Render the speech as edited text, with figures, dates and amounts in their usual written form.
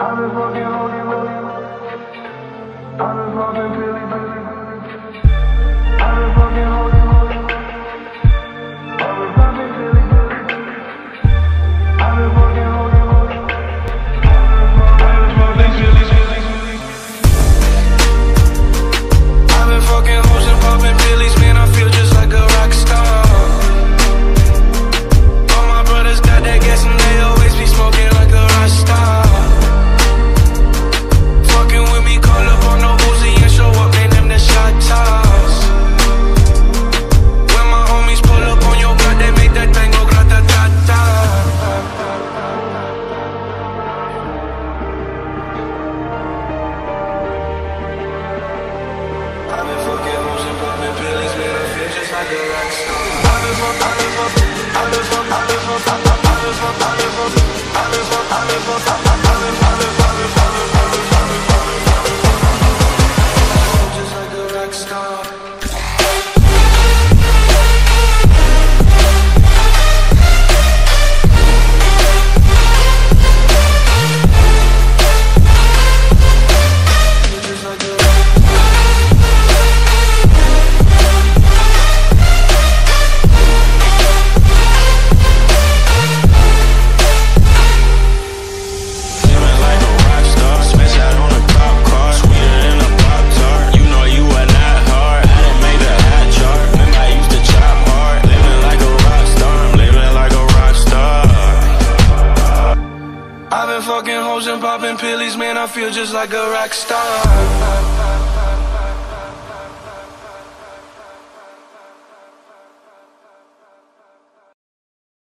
I've been fucking holy, I've been fucking Billy. I've been fucking holy, I've been fucking Billy. I've been fucking holy, I've been fucking Billy. I've been fucking hoes and popping pillies, man, I feel just like a rock star. All my brothers got that gas and they always be smoking like a Rockstar. Fucking with me, call up on no Uzi and show up, man, them the shot toss. When my homies pull up on your block, they make that thing go grata-ta-ta. I've been fucking hoes and popping pillies, man, I feel just like a rockstar. Just like a rockstar. I've been fucking hoes and popping pillies, man, I feel just like a rock star.